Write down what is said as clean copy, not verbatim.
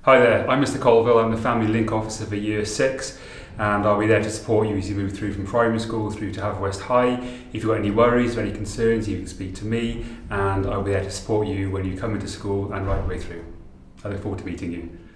Hi there, I'm Mr Colville. I'm the Family Link Officer for Year 6 and I'll be there to support you as you move through from primary school through to Haverwest High. If you've got any worries or any concerns, you can speak to me and I'll be there to support you when you come into school and right the way through. I look forward to meeting you.